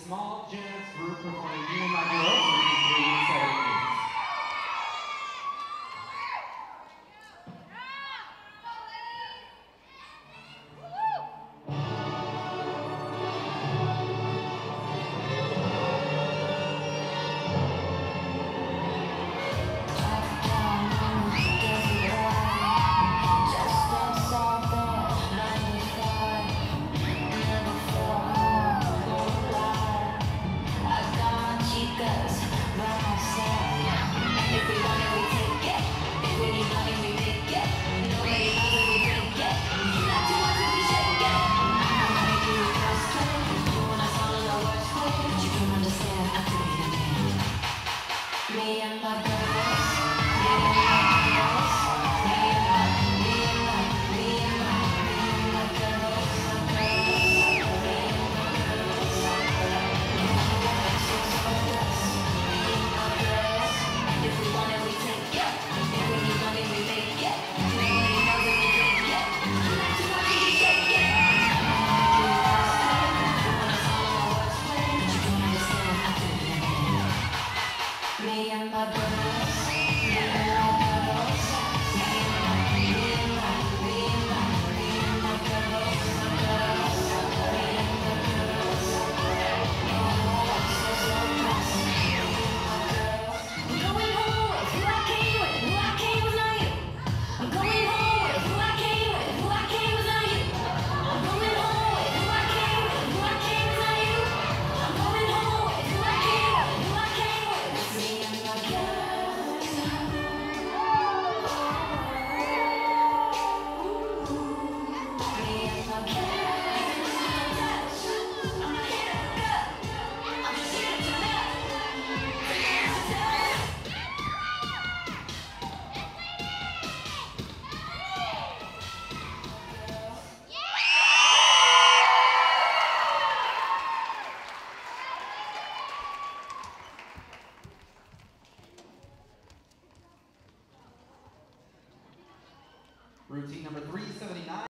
small jazz group performing Me and My Girls, routine 378. Me and my girls. Me and my girls, me and my girls, me and my girls, I'm going home with who I came with, who I came was not you. I'm going home with who I came with, who I came was not you. I'm going home with who I came with, who I came was not you. I'm going home with who I came with, who I came with. Me and my girls. Me and my girls. I'm not here to hook up. I'm just here to turn up. Routine number 379.